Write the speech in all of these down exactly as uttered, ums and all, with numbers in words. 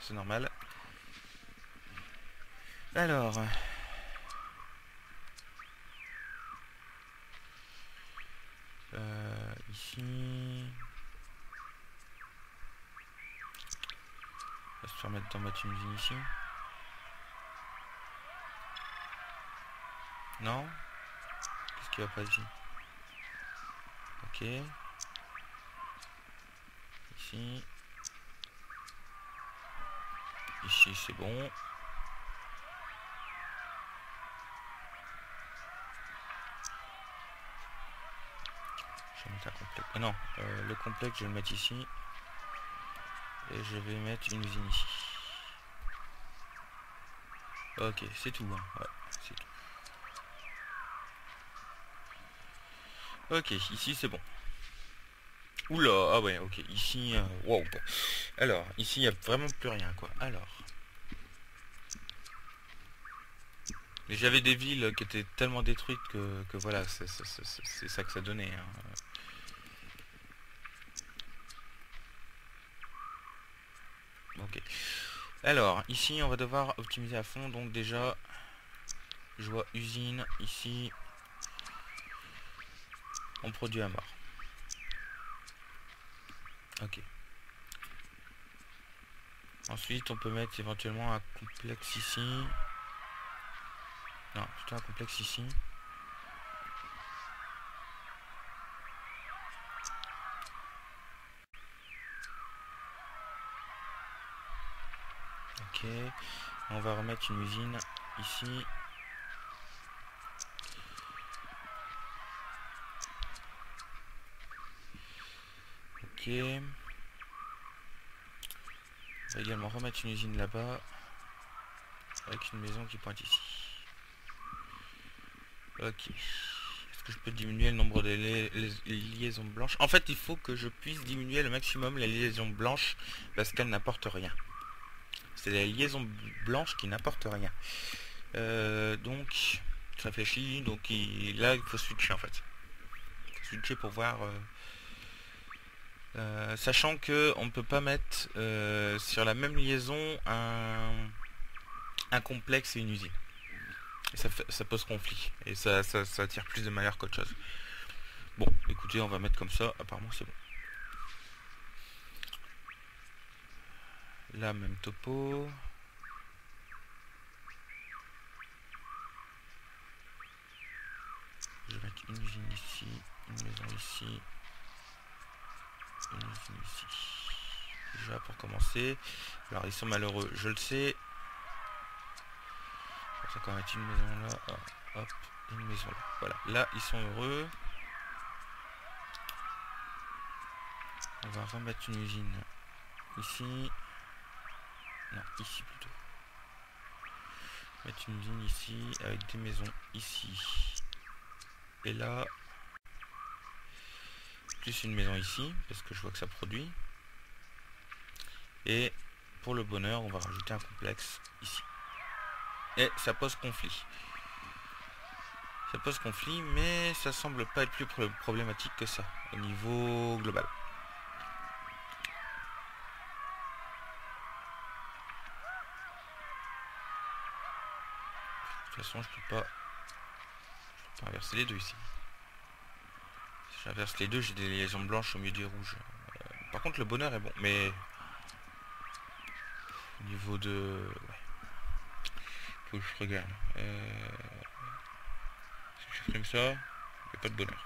c'est normal. Alors... Euh, ici... On va se permettre d'en mettre une usine ici. Non? Qu'est-ce qui va pas ici? Ok. Ici. Ici c'est bon. Je vais mettre un complexe. Ah non, euh, le complexe je vais le mettre ici. Et je vais mettre une usine ici. Ok, c'est tout. Hein. Ouais, c'est tout. Ok, ici c'est bon. Oula, ah ouais, ok. Ici, euh, wow. Alors, ici il n'y a vraiment plus rien quoi. Alors. Mais j'avais des villes qui étaient tellement détruites que, que voilà, c'est ça que ça donnait. Hein. Ok. Alors, ici, on va devoir optimiser à fond. Donc déjà, je vois usine ici. On produit à mort. Ok. Ensuite, on peut mettre éventuellement un complexe ici. Non, plutôt un complexe ici. Ok. On va remettre une usine ici. Ok. On va également remettre une usine là-bas. Avec une maison qui pointe ici. Ok. Est-ce que je peux diminuer le nombre de li les, les liaisons blanches? En fait, il faut que je puisse diminuer le maximum les liaisons blanches parce qu'elles n'apportent rien. C'est les liaisons blanches qui n'apportent rien. Euh, donc, je réfléchis. Donc, il, là, il faut switcher en fait. Il faut switcher pour voir. Euh, euh, sachant que on ne peut pas mettre euh, sur la même liaison un, un complexe et une usine. Et ça, ça pose conflit. Et ça, ça, ça attire plus de malheur qu'autre chose. Bon, écoutez, on va mettre comme ça. Apparemment, c'est bon. Là, même topo. Je vais mettre une usine ici, une maison ici, une usine ici. Déjà pour commencer. Alors ils sont malheureux, je le sais. On va encore mettre une maison là. Ah, hop, une maison là. Voilà, là ils sont heureux. On va remettre une usine ici. Non, ici plutôt. Mettre une usine ici avec des maisons ici. Et là, plus une maison ici, parce que je vois que ça produit. Et pour le bonheur, on va rajouter un complexe ici. Et ça pose conflit. Ça pose conflit, mais ça semble pas être plus problématique que ça, au niveau global. De toute façon, je peux pas, je peux pas inverser les deux ici. Si j'inverse les deux, j'ai des liaisons blanches au milieu des rouges. Euh, par contre, le bonheur est bon, mais au niveau de... Ouais. Faut que je regarde. Euh... Si je supprime ça, il n'y a pas de bonheur.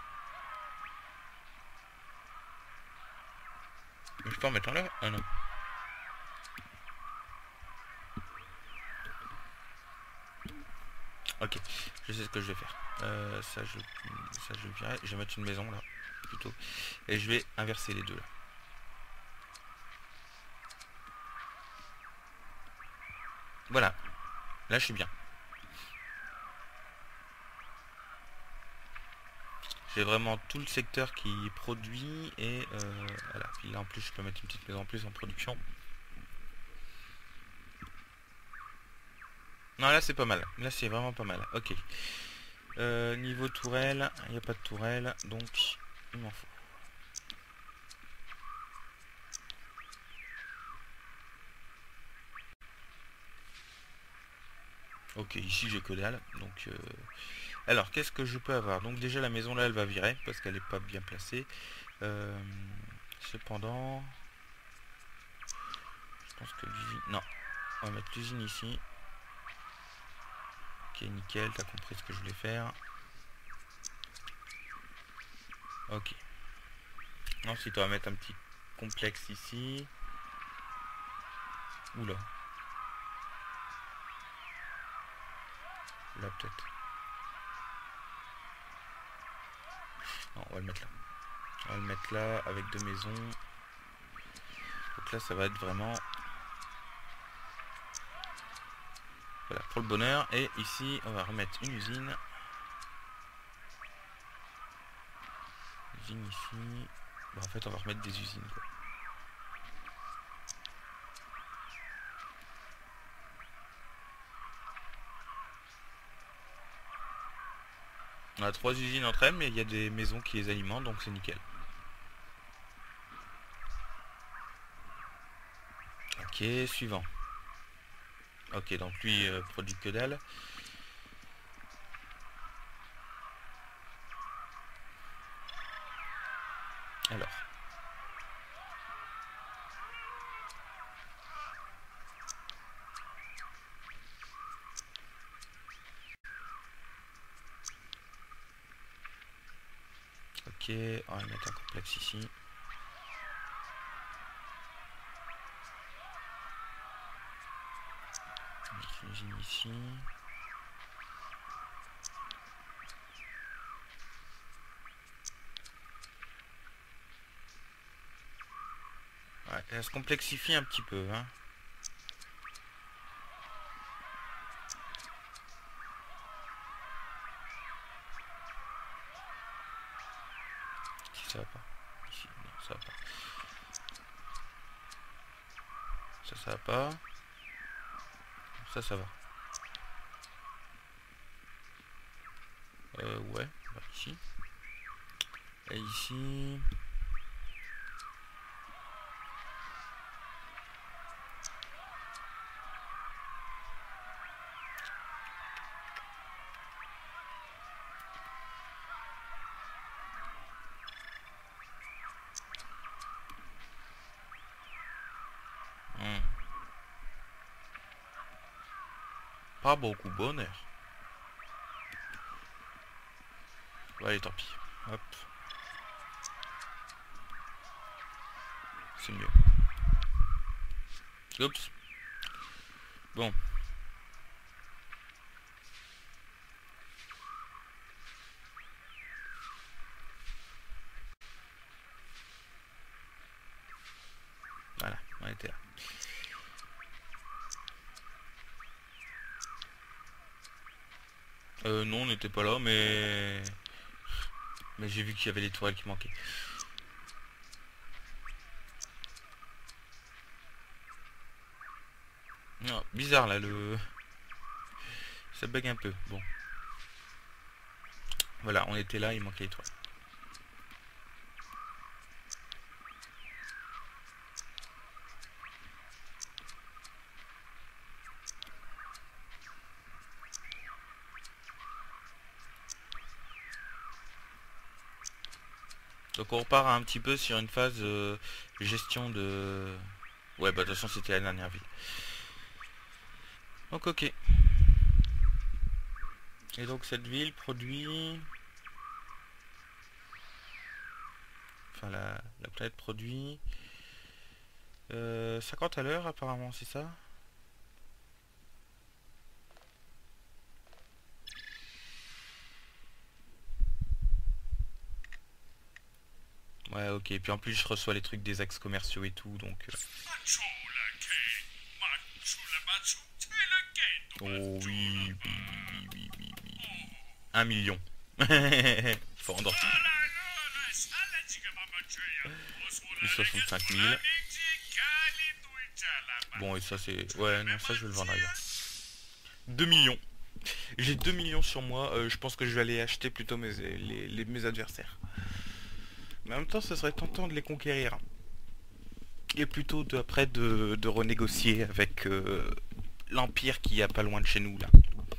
Mais je peux en mettre un là? Ah non. Ok, je sais ce que je vais faire. Euh, ça, je, ça, je vais virer. Je vais mettre une maison là, plutôt. Et je vais inverser les deux là. Voilà. Là, je suis bien. J'ai vraiment tout le secteur qui produit et euh, voilà. Puis là en plus je peux mettre une petite maison en plus en production. Non là c'est pas mal. Là c'est vraiment pas mal. Ok. Euh, niveau tourelle, il n'y a pas de tourelle, donc il m'en faut. Ok, ici j'ai que dalle. Donc, euh... alors, qu'est-ce que je peux avoir? Donc déjà la maison là, elle va virer parce qu'elle est pas bien placée. Euh... Cependant, je pense que l'usine... Non, on va mettre l'usine ici. Ok, nickel, t'as compris ce que je voulais faire. Ok. Ensuite, on va mettre un petit complexe ici. Oula. Là, peut-être. Non, on va le mettre là. On va le mettre là, avec deux maisons. Donc là, ça va être vraiment... Voilà, pour le bonheur. Et ici, on va remettre une usine. Usine ici. Bon, en fait, on va remettre des usines, quoi. On a trois usines entre elles, mais il y a des maisons qui les alimentent, donc c'est nickel. Ok, suivant. Ok, donc lui euh, produit que dalle. Alors. Ok, on va mettre un complexe ici. Une usine ici. Ouais, elle se complexifie un petit peu, hein. Ici ça va pas. Ici, non, ça va pas. Ça, ça va pas. Ça, ça va. Euh, ouais, bah, ici. Et ici. Hmm. Pas beaucoup, bonheur. Ouais, allez, tant pis. Hop. C'est mieux. Oups. Bon. Voilà, on était là. Euh, non, on n'était pas là, mais... Mais j'ai vu qu'il y avait les tourelles qui manquaient. Non, bizarre là, le... Ça bug un peu, bon. Voilà, on était là, il manquait les tourelles. Donc on repart un petit peu sur une phase euh, gestion de... Ouais, bah de toute façon c'était la dernière ville. Donc ok. Et donc cette ville produit... Enfin la, la planète produit... Euh, cinquante à l'heure apparemment, c'est ça? Ouais, ok. Et puis en plus je reçois les trucs des axes commerciaux et tout, donc... Euh... Oh oui, oui, oui, oui, oui, oui, oui. Un million. Faut endormir. soixante-cinq mille. Bon, et ça c'est... Ouais, non, ça je vais le vendre ailleurs. deux millions. J'ai deux millions sur moi. Euh, je pense que je vais aller acheter plutôt mes, les, les, mes adversaires. Mais en même temps, ce serait tentant de les conquérir. Et plutôt de, après de, de renégocier avec euh, l'Empire qui est pas loin de chez nous, là.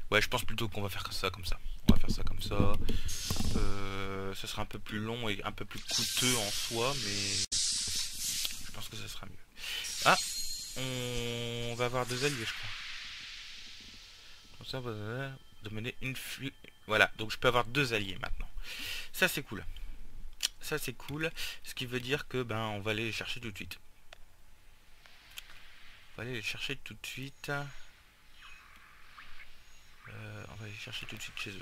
Ouais, je pense plutôt qu'on va faire ça comme ça. On va faire ça comme ça. Euh, ça sera un peu plus long et un peu plus coûteux en soi, mais je pense que ça sera mieux. Ah, on va avoir deux alliés, je crois. Comme ça, on va demander une flux. Voilà, donc je peux avoir deux alliés maintenant. Ça, c'est cool. Ça, c'est cool. Ce qui veut dire que ben, on va aller les chercher tout de suite. On va aller les chercher tout de suite. Euh, on va aller chercher tout de suite chez eux.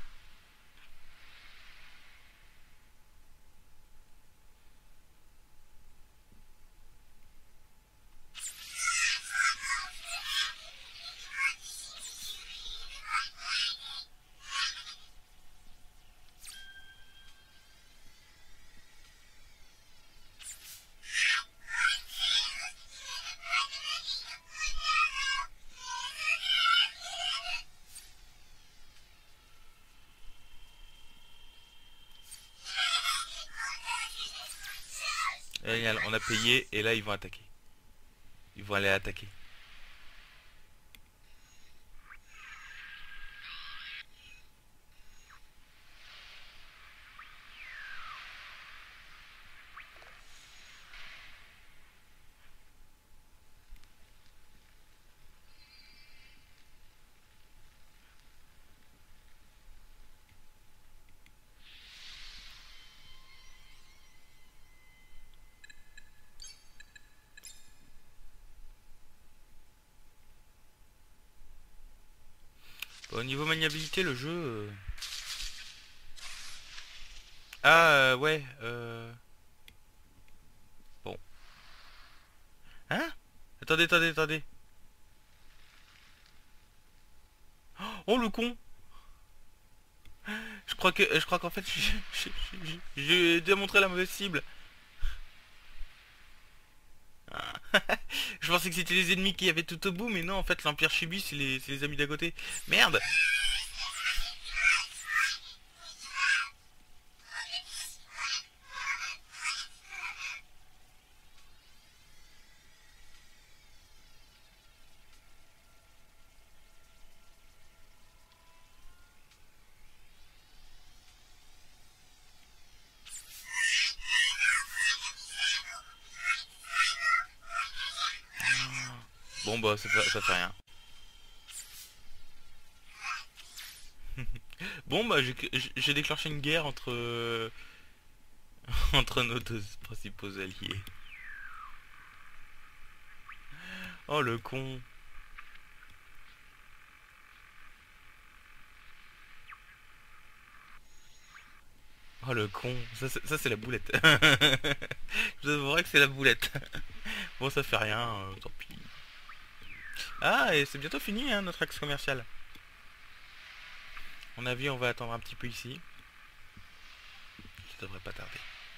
Génial, on a payé et là ils vont attaquer. Ils vont aller attaquer. Bon, au niveau maniabilité, le jeu... euh, Ah, euh, ouais, euh... Bon. Hein? Attendez, attendez, attendez. Oh, le con! Je crois que, je crois qu'en fait, j'ai démontré la mauvaise cible. Ah. Je pensais que c'était les ennemis qui avaient tout au bout, mais non, en fait, l'Empire Chibi, c'est les, c'est les amis d'à côté. Merde! Bon, bah, ça fait, ça fait rien. Bon, bah, j'ai j'ai déclenché une guerre entre... euh, entre nos deux principaux alliés. Oh, le con! Oh, le con! Ça, c'est ça, c'est la boulette. Je vous avouerai que c'est la boulette. Bon, ça fait rien, euh, tant pis. Ah, et c'est bientôt fini, hein, notre axe commercial. À mon avis, on va attendre un petit peu ici. Ça devrait pas tarder.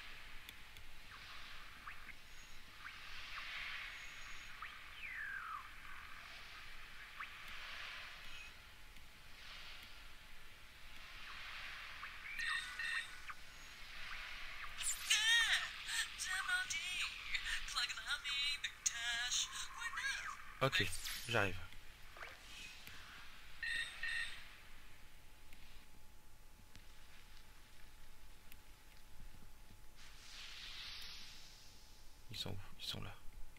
Ok, j'arrive. Ils sont où? Ils sont là.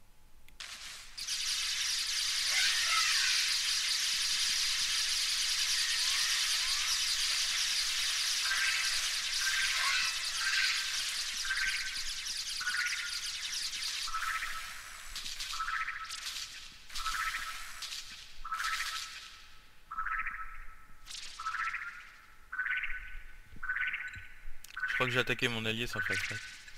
Je crois que j'ai attaqué mon allié sans le faire exprès.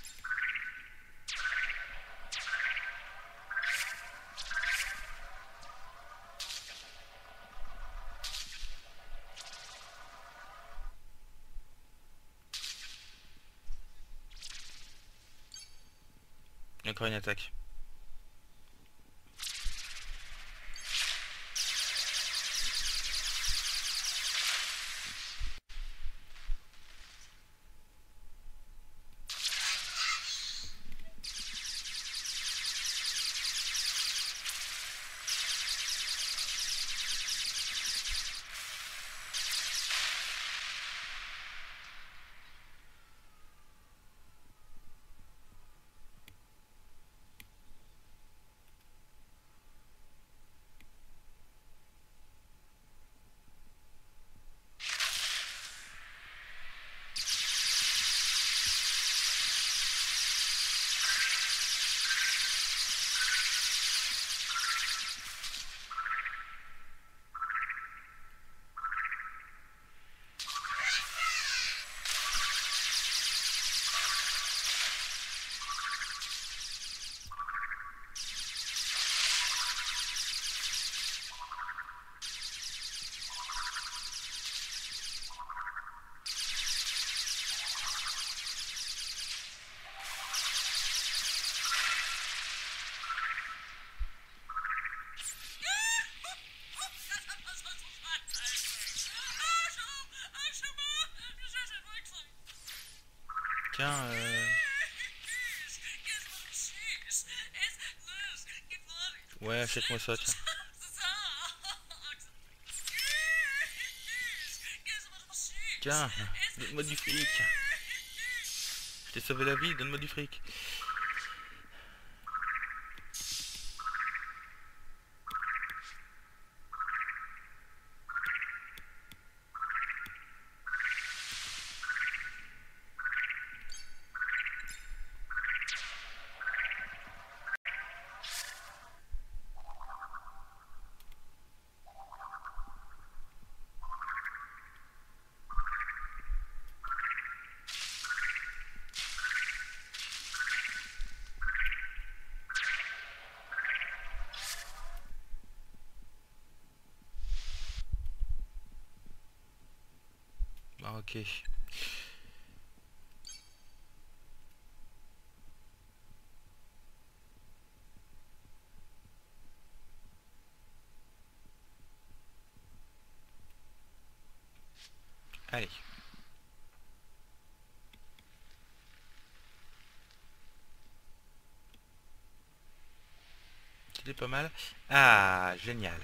Encore une attaque. Tiens, euh... ouais, achète-moi ça, tiens. Tiens, donne-moi du fric. Je t'ai sauvé la vie, donne-moi du fric. Ah, ok. Allez. C'était pas mal. Ah, génial.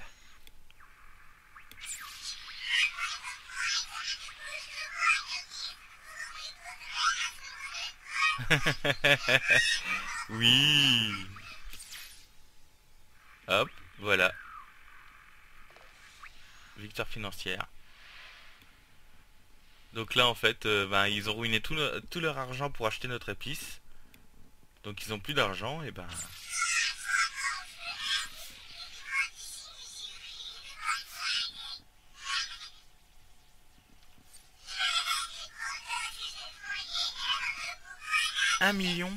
Oui. Hop, voilà. Victoire financière. Donc là, en fait, euh, ben, ils ont ruiné tout, no- tout leur argent pour acheter notre épice. Donc ils ont plus d'argent, et ben... Un million.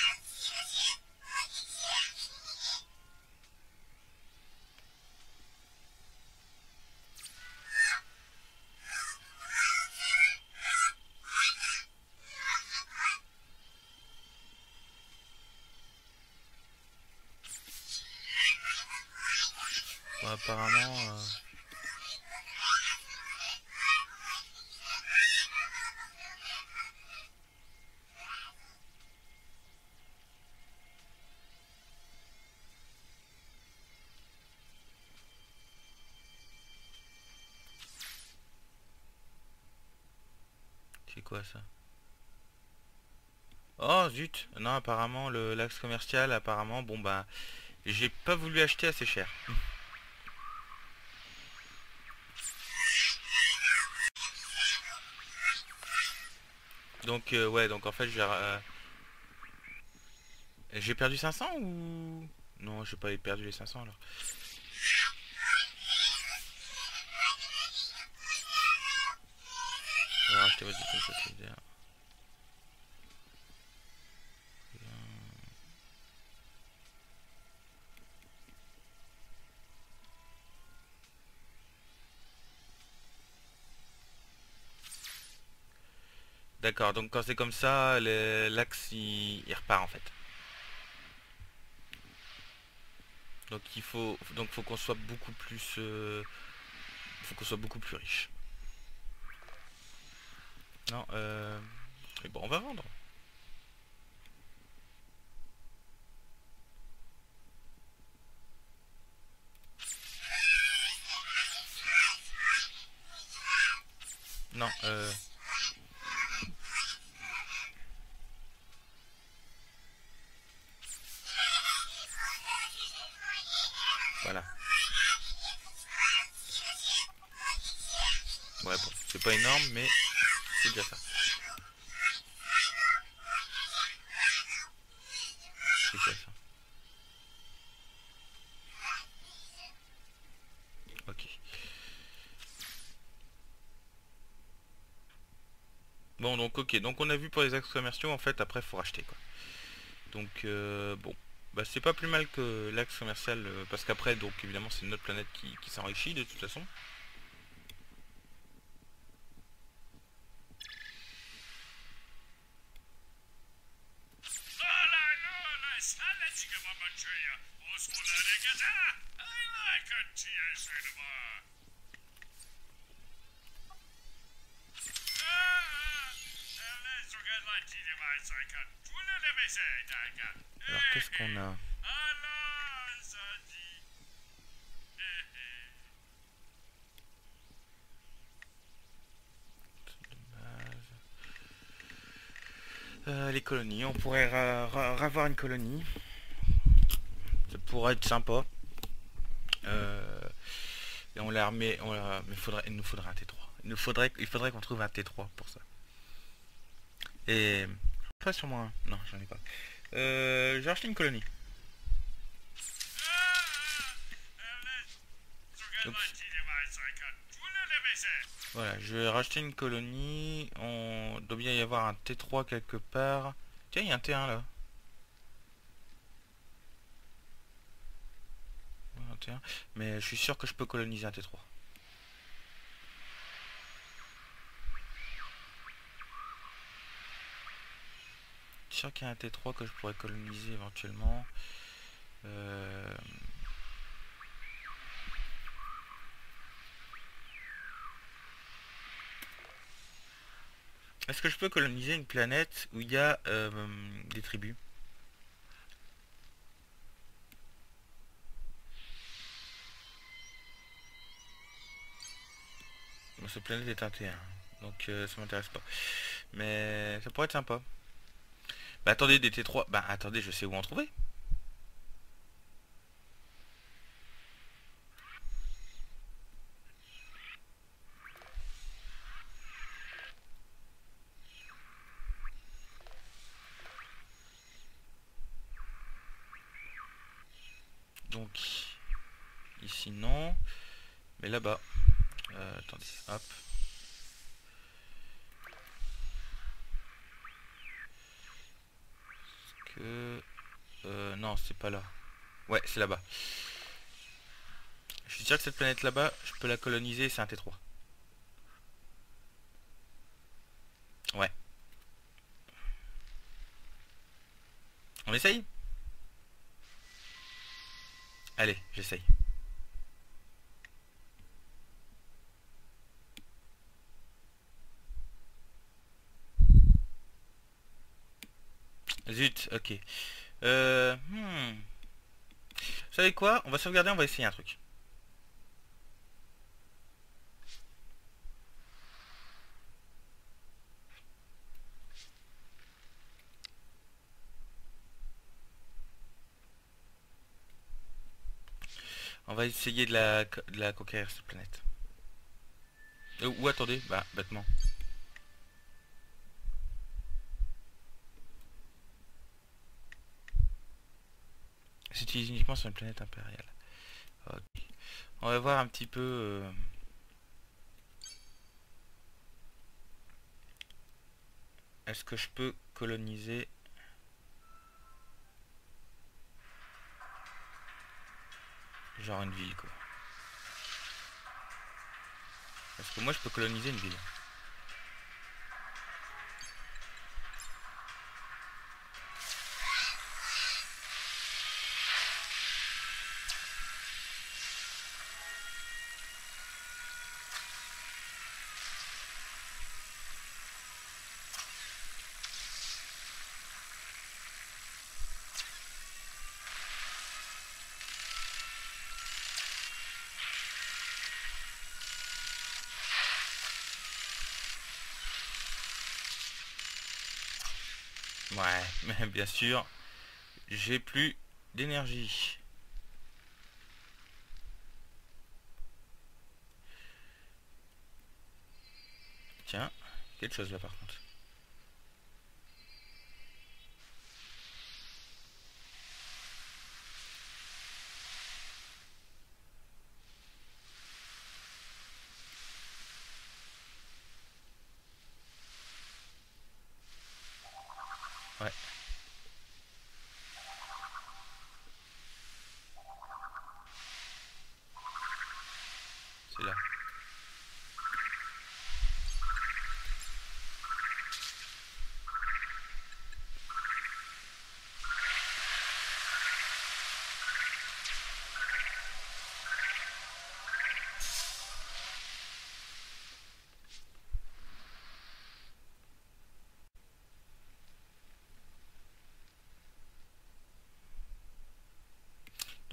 Bon, apparemment... euh, c'est quoi ça? Oh zut. Non, apparemment, le l'axe commercial, apparemment, bon bah... J'ai pas voulu acheter assez cher. Donc, euh, ouais, donc en fait, j'ai... euh, j'ai perdu cinq cents ou... Non, j'ai pas perdu les cinq cents alors. On va racheter votre comme ça, c'est bien. D'accord, donc quand c'est comme ça, le- l'axe il, il repart en fait. Donc il faut, donc faut qu'on soit beaucoup plus, euh, faut qu'on soit beaucoup plus riche. Non, euh, mais bon, on va vendre. Non, euh, voilà. Ouais, bon, c'est pas énorme, mais c'est déjà ça. C'est déjà ça. Ok. Bon, donc ok, donc on a vu pour les axes commerciaux, en fait, après faut racheter quoi. Donc euh, bon, bah c'est pas plus mal que l'axe commercial, euh, parce qu'après, donc évidemment, c'est notre planète qui, qui s'enrichit de toute façon. Alors qu'est-ce qu'on a? Euh, les colonies, on pourrait ra ra ravoir une colonie. Ça pourrait être sympa. Euh, et on l'a remet, on la, mais faudrait, il nous faudrait un T trois. Il nous faudrait, il faudrait qu'on trouve un T trois pour ça. Et pas sur moi. Non, j'en ai pas. Euh, j'ai acheté une colonie. Oups. Voilà, je vais racheter une colonie. On doit bien y avoir un T trois quelque part. Tiens, il y a un T un là. Un T un. Mais je suis sûr que je peux coloniser un T trois. Je suis sûr qu'il y a un T trois que je pourrais coloniser éventuellement. Euh... Est-ce que je peux coloniser une planète où il y a euh, des tribus? Bon, cette planète est un T un, donc euh, ça m'intéresse pas. Mais ça pourrait être sympa. Bah attendez, des T trois. Bah attendez, je sais où en trouver. Donc ici non. Mais là-bas. Euh, attendez, hop. Que. Euh, non, c'est pas là. Ouais, c'est là-bas. Je suis sûr que cette planète là-bas, je peux la coloniser, c'est un T trois. Ouais. On essaye? Allez, j'essaye. Zut, ok. Euh, hmm. Vous savez quoi? On va sauvegarder, on va essayer un truc. On va essayer de la, de la conquérir cette planète. Euh, ou attendez, bah, bêtement. S'utilise uniquement sur une planète impériale. Ok. On va voir un petit peu... Euh... Est-ce que je peux coloniser... Genre une ville, quoi. Parce que moi, je peux coloniser une ville. Ouais, mais bien sûr, j'ai plus d'énergie. Tiens, quelque chose là par contre. Ouais. C'est là.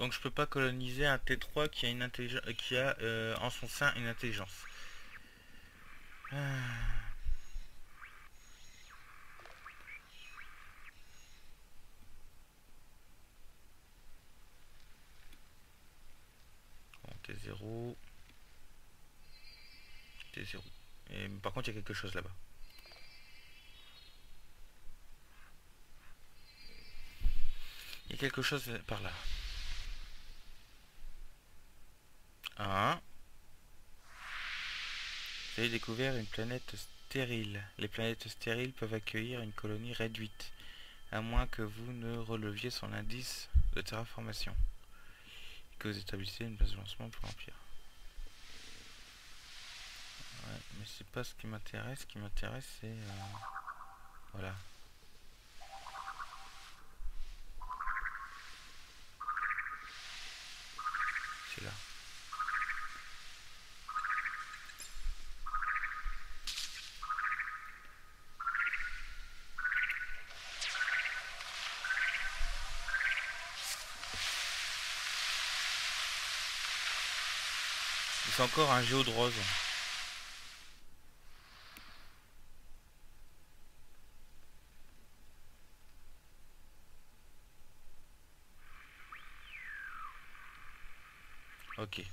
Donc je peux pas coloniser un T trois qui a une intelligence, qui a euh, en son sein une intelligence. Ah. Bon, T zéro. T zéro. Et par contre il y a quelque chose là-bas. Il y a quelque chose par là. Un. Vous avez découvert une planète stérile. Les planètes stériles peuvent accueillir une colonie réduite, à moins que vous ne releviez son indice de terraformation et que vous établissiez une base de lancement pour l'Empire. Ouais, mais c'est pas ce qui m'intéresse. Ce qui m'intéresse, c'est... Euh... Voilà. C'est là. C'est encore un géode rose. Ok.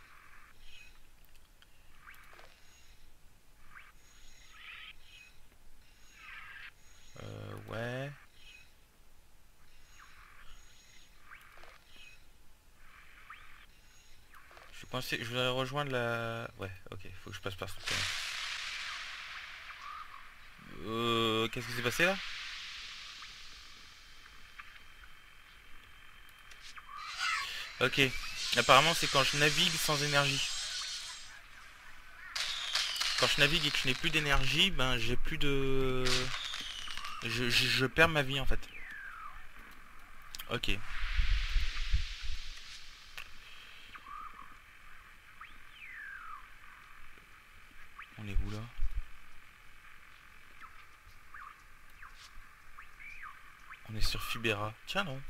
Euh, ouais. Je suis coincé. Je voudrais rejoindre la... Ouais, ok. Faut que je passe par ce point. Euh... Qu'est-ce qui s'est passé là? Ok. Apparemment, c'est quand je navigue sans énergie. Quand je navigue et que je n'ai plus d'énergie, ben j'ai plus de... Je, je, je perds ma vie en fait. Ok. On est où là? On est sur Fibera. Tiens non.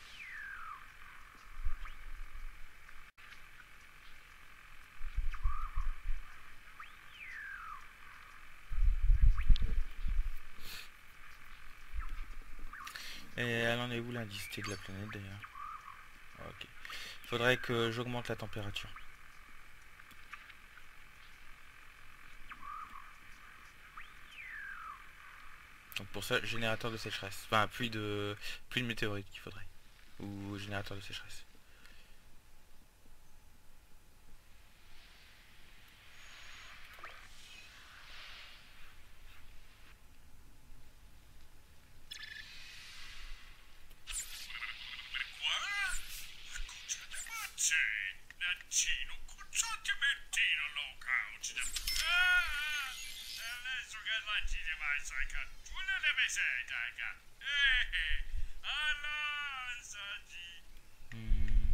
Et elle en est où l'indicité de la planète d'ailleurs? Ok. Il faudrait que j'augmente la température. Donc pour ça, générateur de sécheresse. Enfin, pluie de pluie de météorites qu'il faudrait. Ou générateur de sécheresse. Hmm.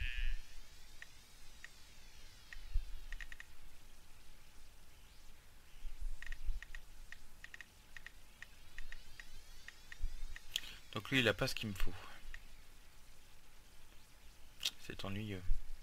Donc lui, il a pas ce qu'il me faut. C'est ennuyeux.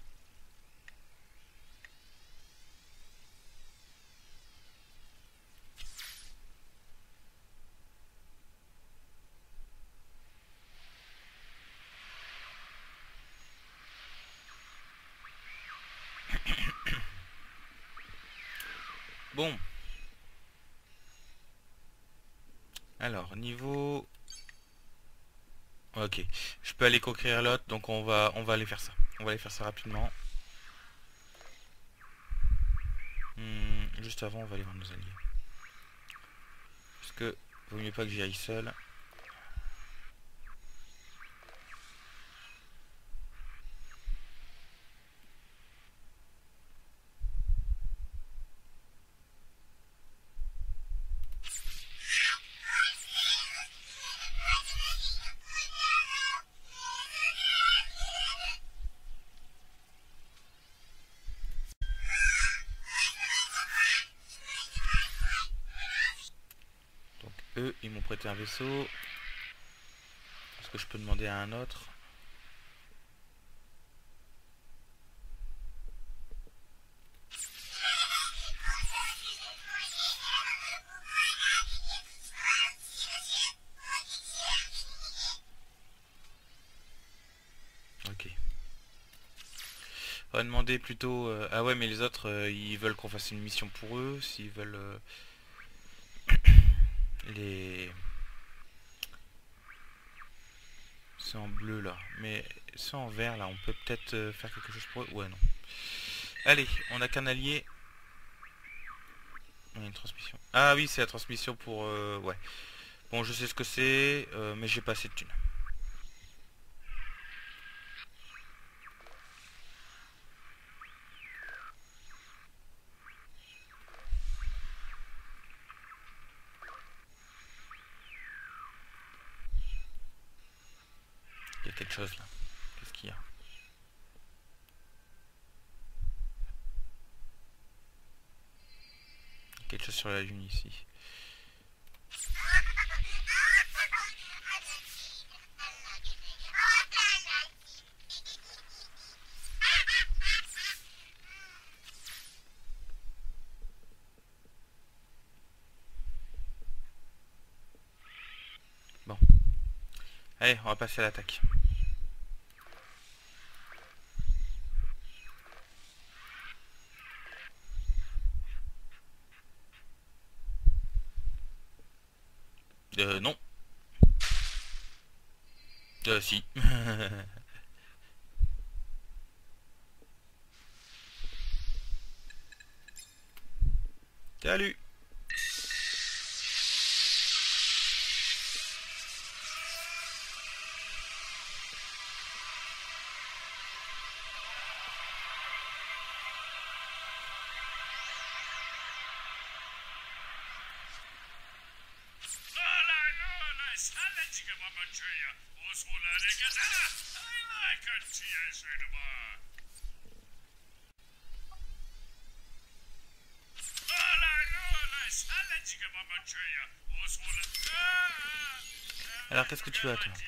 Bon. Alors, niveau... Ok. Je peux aller conquérir l'autre, donc on va on va aller faire ça. On va aller faire ça rapidement. Hmm, juste avant, on va aller voir nos alliés. Parce que vaut mieux pas que j'y aille seul. Donc eux, ils m'ont prêté un vaisseau. Est-ce que je peux demander à un autre? On va demander plutôt... euh, Ah ouais, mais les autres, euh, ils veulent qu'on fasse une mission pour eux. S'ils veulent... euh, les... C'est en bleu là. Mais c'est en vert là. On peut peut-être euh, faire quelque chose pour eux. Ouais, non. Allez, on a qu'un allié. On a une transmission. Ah oui, c'est la transmission pour... euh, Ouais. Bon, je sais ce que c'est, euh, mais j'ai pas assez de thunes. Il y a quelque chose là. Qu'est-ce qu'il y a? Quelque chose sur la lune ici. Bon. Allez, on va passer à l'attaque. Euh, non. Euh, si. Salut. Alors, qu'est-ce que tu as, toi?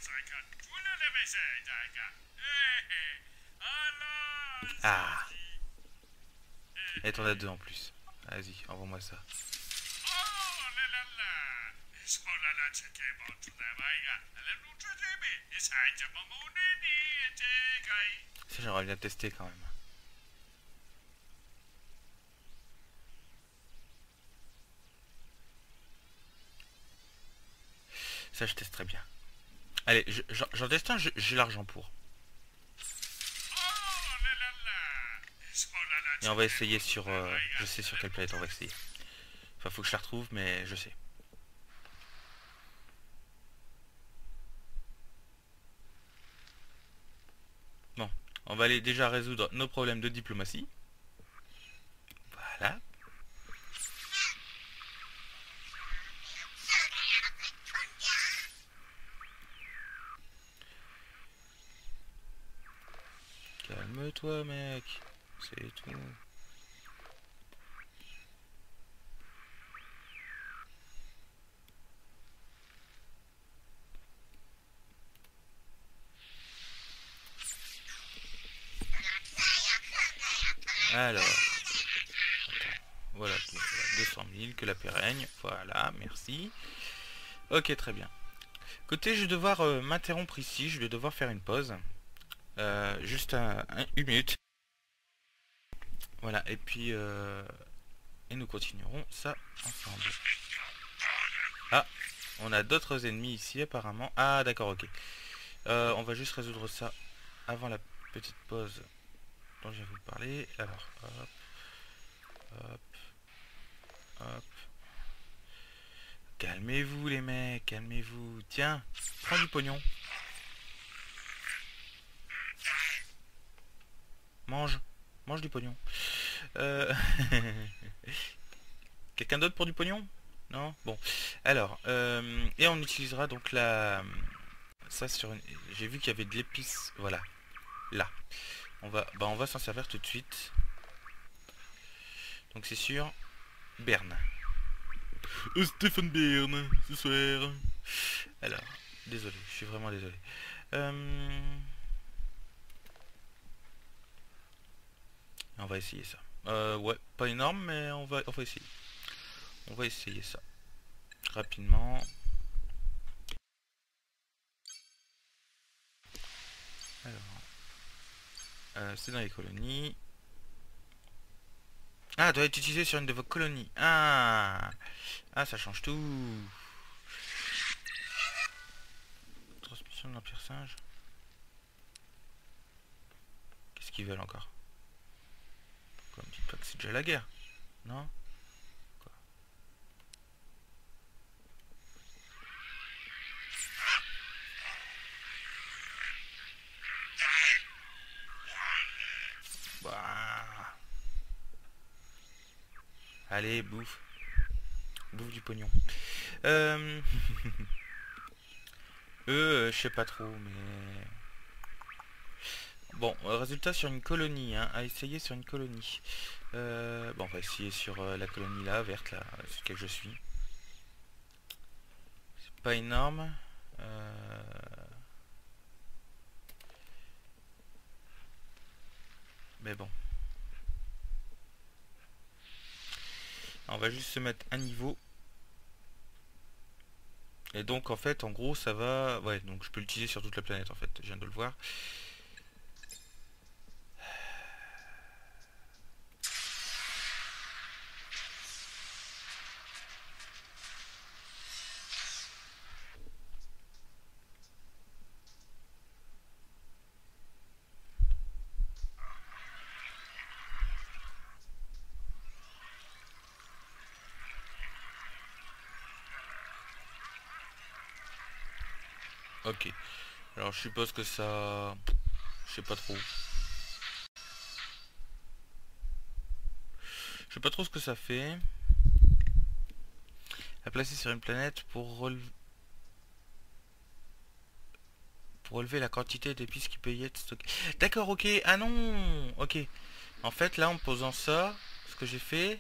Ah. Et t'en as deux en plus. Vas-y, envoie-moi ça. Ça, j'aimerais bien tester quand même. Ça, je testerai bien. Allez, j'en teste un, j'ai l'argent pour. Et on va essayer sur... Euh, je sais sur quelle planète on va essayer. Enfin, faut que je la retrouve, mais je sais. Bon, on va aller déjà résoudre nos problèmes de diplomatie. Voilà. Calme-toi, mec. C'est tout. Alors. Attends. Voilà, deux cent mille, que la paix règne. Voilà, merci. Ok, très bien. Côté, je vais devoir euh, m'interrompre ici. Je vais devoir faire une pause. Euh, juste un, un, une minute. Voilà, et puis... Euh, et nous continuerons ça ensemble. Ah, on a d'autres ennemis ici apparemment. Ah, d'accord, ok. Euh, on va juste résoudre ça avant la petite pause dont je vais vous parler. Alors, hop, hop, hop. Calmez-vous les mecs, calmez-vous. Tiens, prends du pognon. Mange, mange du pognon. Euh... Quelqu'un d'autre pour du pognon? Non? Bon. Alors, euh, et on utilisera donc la... Ça sur une... J'ai vu qu'il y avait de l'épice. Voilà. Là. On va, bah on va s'en servir tout de suite. Donc c'est sur Berne. Euh, Stéphane Bern, ce soir. Alors, désolé, je suis vraiment désolé. Euh... On va essayer ça. Euh, ouais, pas énorme, mais on va, on va essayer. On va essayer ça. Rapidement. Alors. Euh, c'est dans les colonies. Ah, doit être utilisé sur une de vos colonies. Ah, ah, ça change tout. Transmission de l'Empire Singe. Qu'est-ce qu'ils veulent encore? Quoi, me dites pas que c'est déjà la guerre, non? Quoi? Bah. Allez, bouffe. Bouffe du pognon. Euh... Eux, euh, je sais pas trop, mais... Bon, euh, résultat sur une colonie, hein, à essayer sur une colonie. Euh, bon, on va essayer sur euh, la colonie là, verte là, sur laquelle je suis. C'est pas énorme. Euh... Mais bon. On va juste se mettre un niveau. Et donc en fait, en gros, ça va... Ouais, donc je peux l'utiliser sur toute la planète en fait, je viens de le voir. Ok. Alors je suppose que ça... Je sais pas trop. Je sais pas trop ce que ça fait. À placer sur une planète pour relever... Pour relever la quantité d'épices qui peut y être stockée. D'accord, ok. Ah non. Ok. En fait, là, en posant ça, ce que j'ai fait...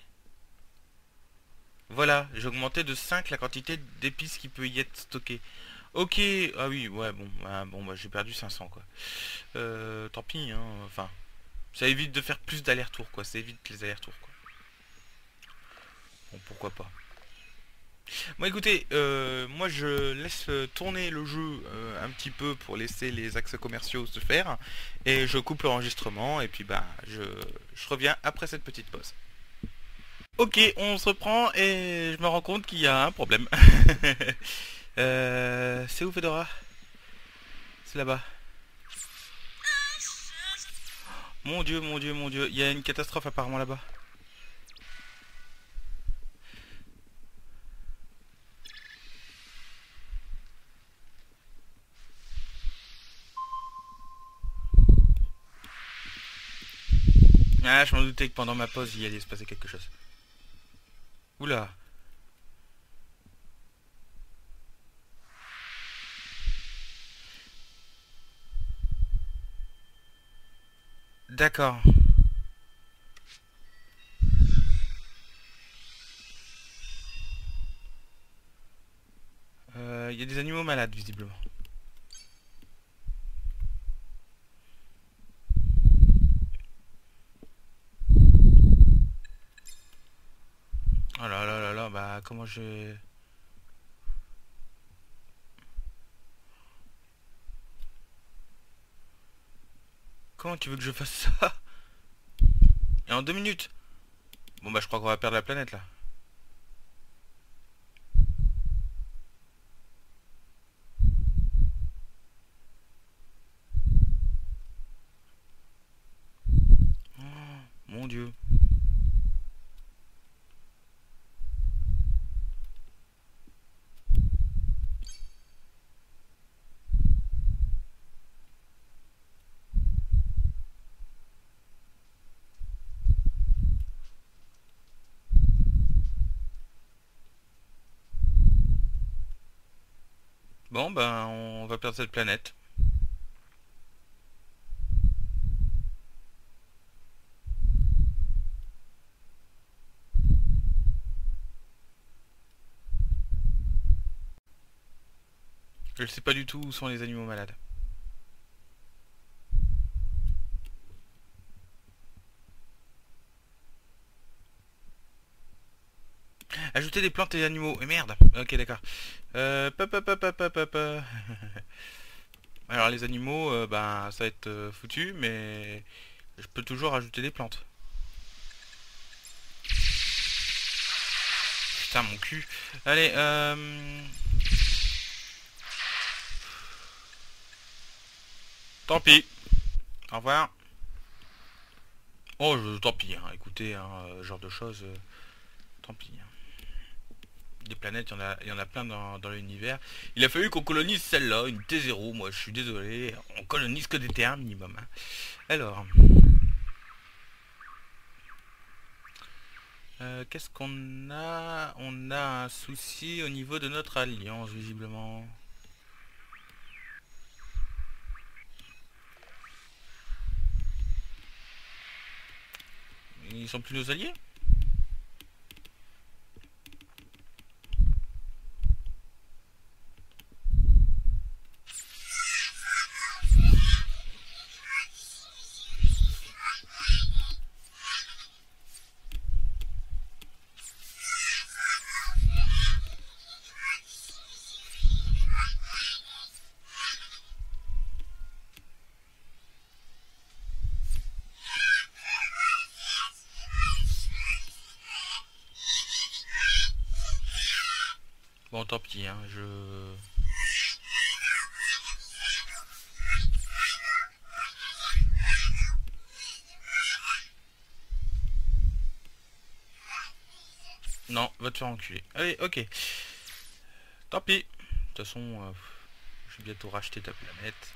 Voilà, j'ai augmenté de cinq la quantité d'épices qui peut y être stockée. Ok, ah oui, ouais, bon, ah, bon bah j'ai perdu cinq cents quoi. Euh, tant pis, hein, enfin, ça évite de faire plus d'allers-retours quoi, ça évite les allers-retours quoi. Bon, pourquoi pas. Bon écoutez, euh, moi je laisse tourner le jeu euh, un petit peu pour laisser les axes commerciaux se faire, et je coupe l'enregistrement, et puis bah je, je reviens après cette petite pause. Ok, on se reprend, et je me rends compte qu'il y a un problème. euh, c'est où Fedora? C'est là-bas. Mon dieu, mon dieu, mon dieu, il y a une catastrophe apparemment là-bas. Ah, je m'en doutais que pendant ma pause il allait se passer quelque chose. Oula. D'accord. Euh, Il y a des animaux malades visiblement. Oh là là là là, bah comment je... Comment tu veux que je fasse ça? Et en deux minutes? Bon bah je crois qu'on va perdre la planète là. Oh, mon dieu. Bon bah on va perdre cette planète. Je sais pas du tout où sont les animaux malades. Ajouter des plantes et des animaux. Et merde. Ok d'accord. Euh... Pa, pa, pa, pa, pa, pa, pa. Alors les animaux, euh, ben ça va être euh, foutu, mais je peux toujours ajouter des plantes. Putain mon cul. Allez, euh... tant pis. Au revoir. Oh, je, tant pis, hein. Écoutez, hein, euh, genre de choses, euh, tant pis. Hein. Des planètes, il y en a, il y en a plein dans, dans l'univers. Il a fallu qu'on colonise celle-là, une T zéro, moi je suis désolé. On colonise que des T un minimum. Hein. Alors, euh, qu'est-ce qu'on a? On a un souci au niveau de notre alliance, visiblement. Ils sont plus nos alliés? Bon, tant pis, hein, je... Non, va te faire enculer. Allez, ok. Tant pis. De toute façon, euh, je vais bientôt racheter ta planète.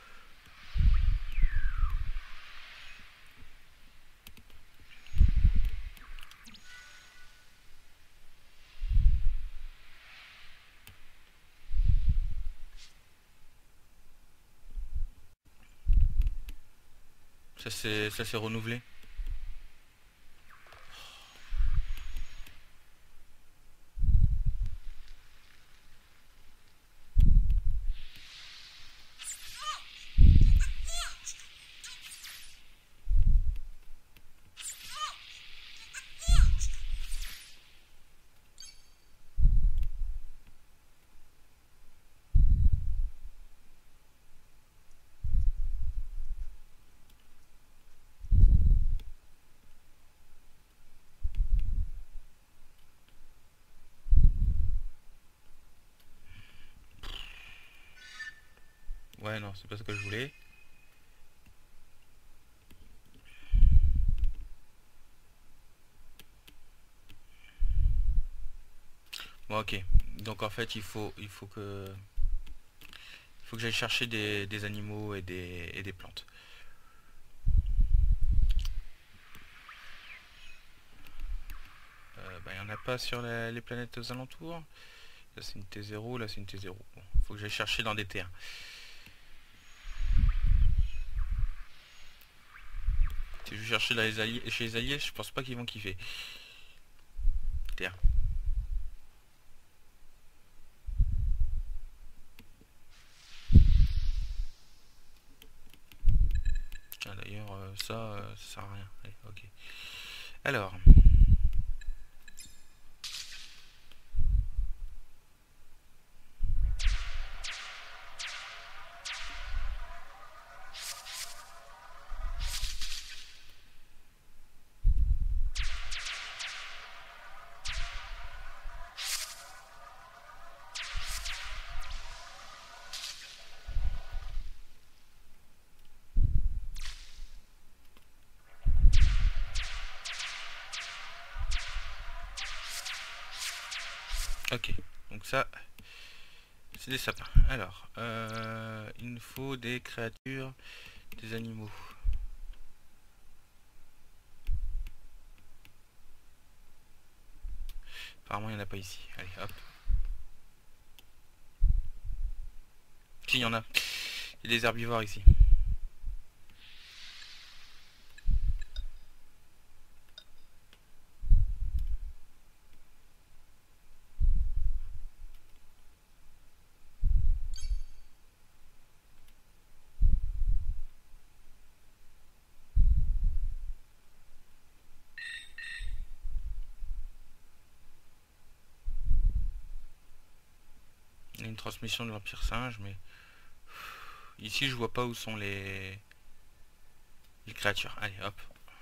Ça s'est ça s'est renouvelé. Ouais, non, c'est pas ce que je voulais. Bon, ok. Donc en fait, il faut, il faut que, il faut que j'aille chercher des, des animaux et des, et des plantes. Euh, bah, il n'y en a pas sur la- les planètes aux alentours. Là, c'est une T zéro, là, c'est une T zéro. Bon, faut que j'aille chercher dans des T un. Si je vais chercher dans les alliés, chez les alliés, je pense pas qu'ils vont kiffer. T un. Ah, d'ailleurs, euh, ça, euh, ça sert à rien. Allez, ok. Alors. Ok. Donc ça, c'est des sapins. Alors, euh, il nous faut des créatures, des animaux. Apparemment, il n'y en a pas ici. Allez, hop. Si, il y en a. Il y a des herbivores ici. Il y a une transmission de l'Empire Singe, mais Ici, je vois pas où sont les, les créatures. Allez, hop.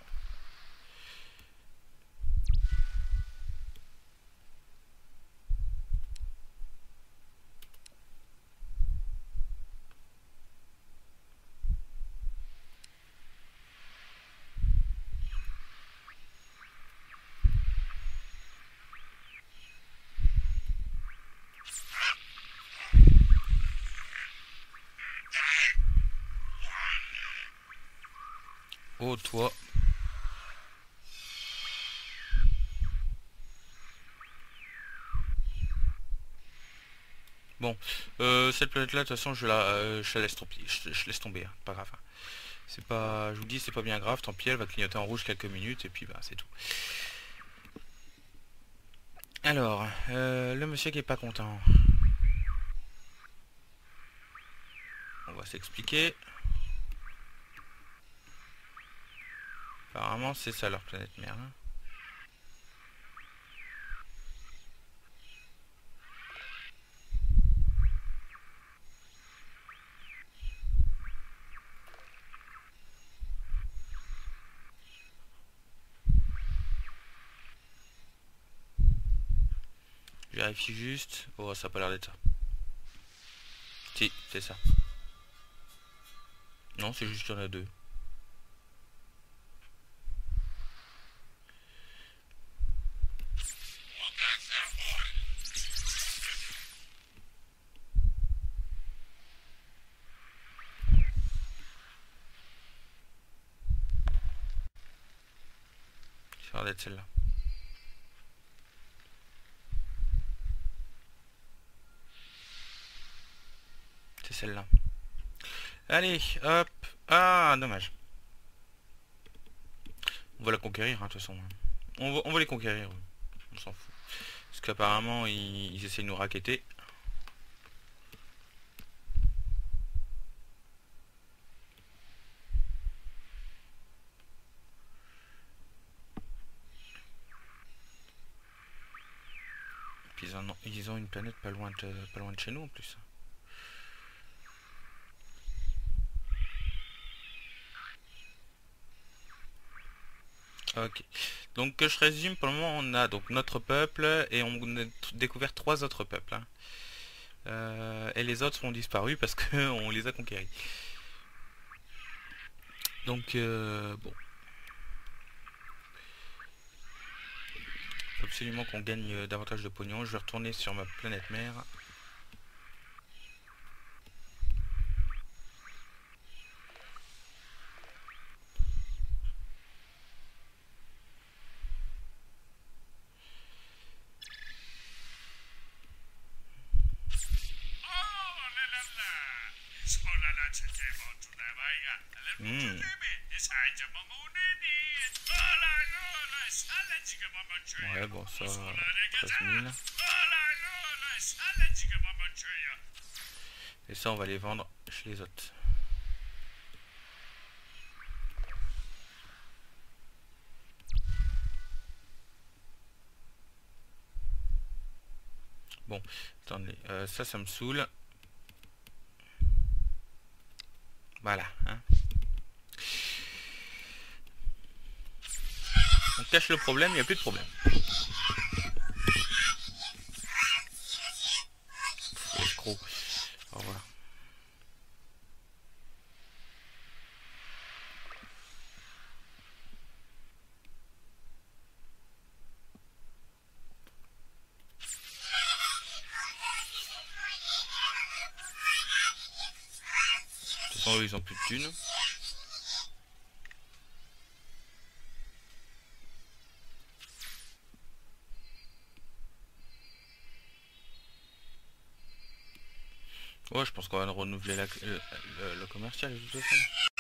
Oh, toi. Bon, euh, cette planète-là, de toute façon, je la, euh, je la laisse tomber. Je, je laisse tomber, hein, pas grave. Hein. C'est pas, je vous dis, c'est pas bien grave. Tant pis, elle va clignoter en rouge quelques minutes et puis bah c'est tout. Alors, euh, le monsieur qui est pas content. On va s'expliquer. Apparemment, c'est ça leur planète mère. Hein. Je vérifie juste. Oh, ça a pas l'air d'être ça. Si, c'est ça. Non, c'est juste qu'il y en a deux. Ça a l'air d'être celle-là. C'est celle-là. Allez, hop. Ah, dommage. On va la conquérir, hein, de toute façon. On va, on va les conquérir. On s'en fout. Parce qu'apparemment, ils, ils essaient de nous racketter. Puis ils, en ont, ils ont une planète pas loin de, pas loin de chez nous en plus. Ok. Donc je résume, pour le moment on a donc notre peuple et on a découvert trois autres peuples. Hein. Euh, et les autres sont disparus parce qu'on les a conquéris. Donc euh, bon. Faut absolument qu'on gagne davantage de pognon. Je vais retourner sur ma planète mère. Mmh. Ouais, bon, ça, treize mille. Et ça, on va les vendre chez les autres. Bon, attendez, euh, ça, ça me saoule. Voilà, hein. On cache le problème, il n'y a plus de problème. Escroc. Au revoir. De toute façon, eux, ils ont plus de thunes. Ouais, je pense qu'on va renouveler la, le, le, le commercial de toute façon.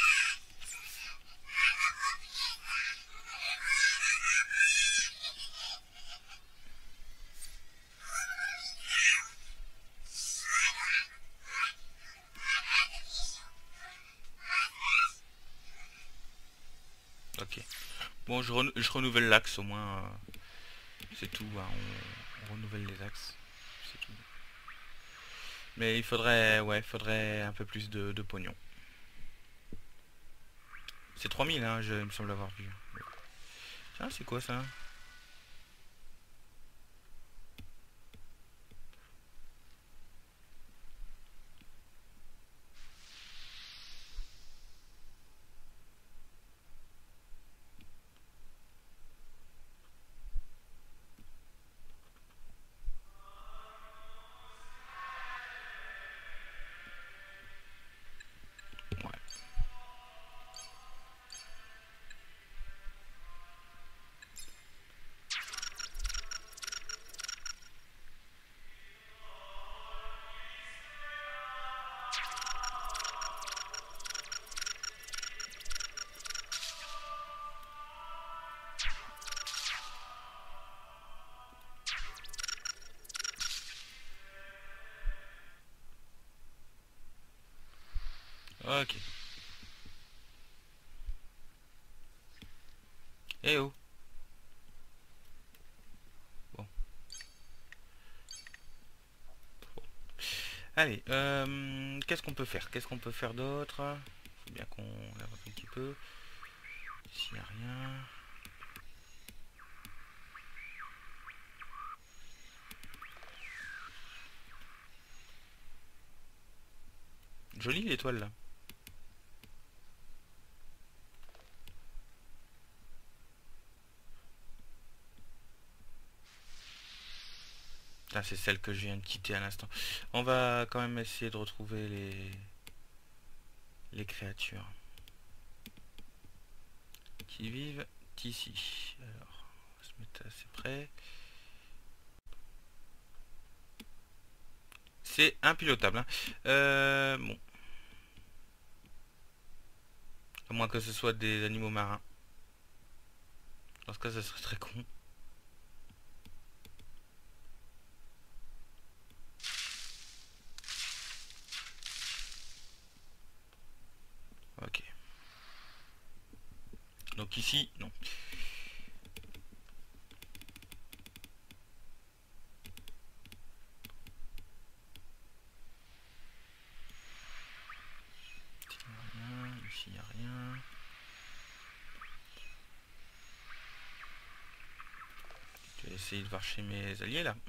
Ok. Bon, je, renou je renouvelle l'axe au moins. Euh, c'est tout. Hein, on, on renouvelle les axes. C'est tout. Mais il faudrait, ouais, faudrait un peu plus de, de pognon. C'est trois mille, hein, je, il me semble avoir vu. Tiens, c'est quoi ça? Ouais. Ok. Eh oh. Bon. Allez, euh, qu'est-ce qu'on peut faire? Qu'est-ce qu'on peut faire d'autre? Faut bien qu'on avance un petit peu. S'il n'y a rien. Jolie l'étoile là. Ah, c'est celle que je viens de quitter à l'instant. On va quand même essayer de retrouver les les créatures qui vivent ici. Alors, on va se mettre assez près. C'est impilotable. Hein. Euh, bon. À moins que ce soit des animaux marins. Dans ce cas, ça serait très con. Ok. Donc ici, non. Ici, il n'y a rien. Je vais essayer de voir chez mes alliés là.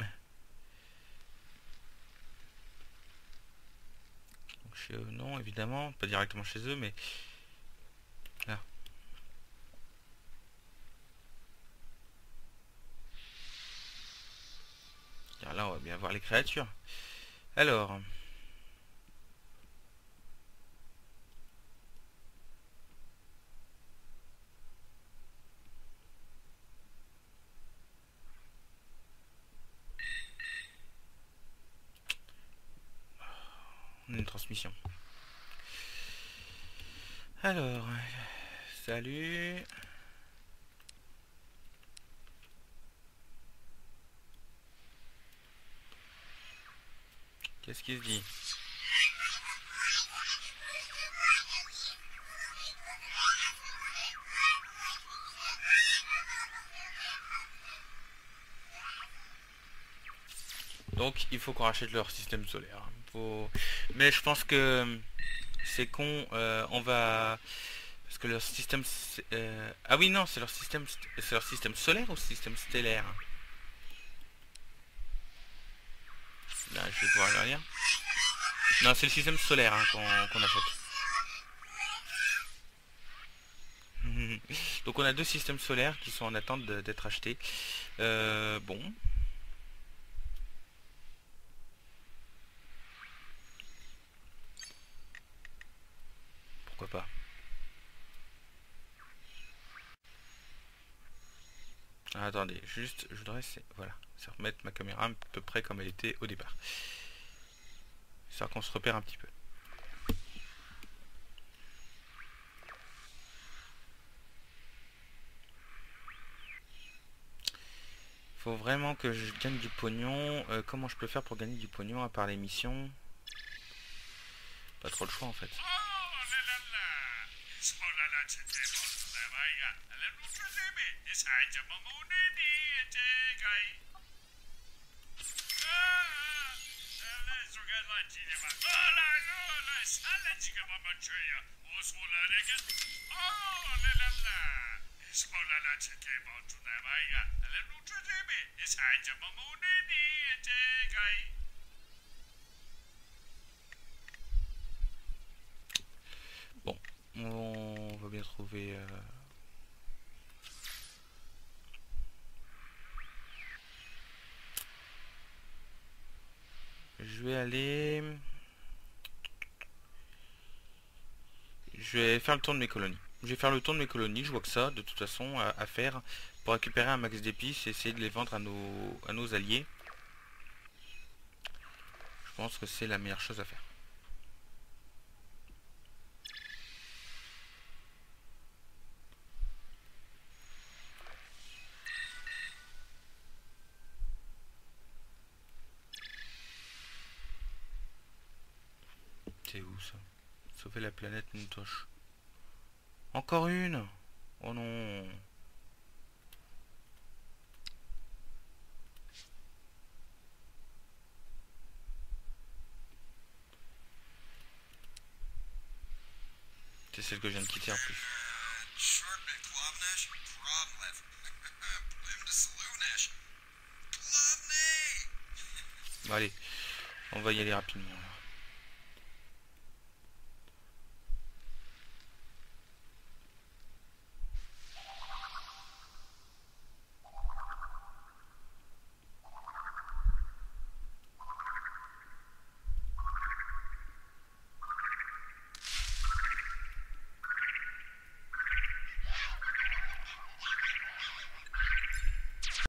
Donc chez eux, non, évidemment. Pas directement chez eux, mais là. Car là, on va bien voir les créatures. Alors. On a une transmission. Alors. Salut. Qu'est-ce qu'il se dit? Donc il faut qu'on rachète leur système solaire. Faut... Mais je pense que c'est con. Euh, on va parce que leur système. Euh... Ah oui non, c'est leur système. C'est leur système solaire ou système stellaire? Là, je vais pouvoir le lire. Non, c'est le système solaire hein, qu'on qu'on achète. Donc on a deux systèmes solaires qui sont en attente d'être achetés. Euh, bon. Pourquoi pas. Ah, attendez, juste, je voudrais, voilà, c'est remettre ma caméra à peu près comme elle était au départ. Histoire qu'on se repère un petit peu. Faut vraiment que je gagne du pognon. Euh, comment je peux faire pour gagner du pognon à part les missions? Pas trop le choix en fait. Bon, on va bien trouver... Euh... Je vais aller... Je vais faire le tour de mes colonies. Je vais faire le tour de mes colonies, je vois que ça, de toute façon, à, à faire pour récupérer un max d'épices et essayer de les vendre à nos, à nos alliés. Je pense que c'est la meilleure chose à faire. C'est où ça? Sauver la planète Muntosh. Encore une? Oh non. C'est celle que je viens de quitter en plus. Bon, allez, on va y aller rapidement.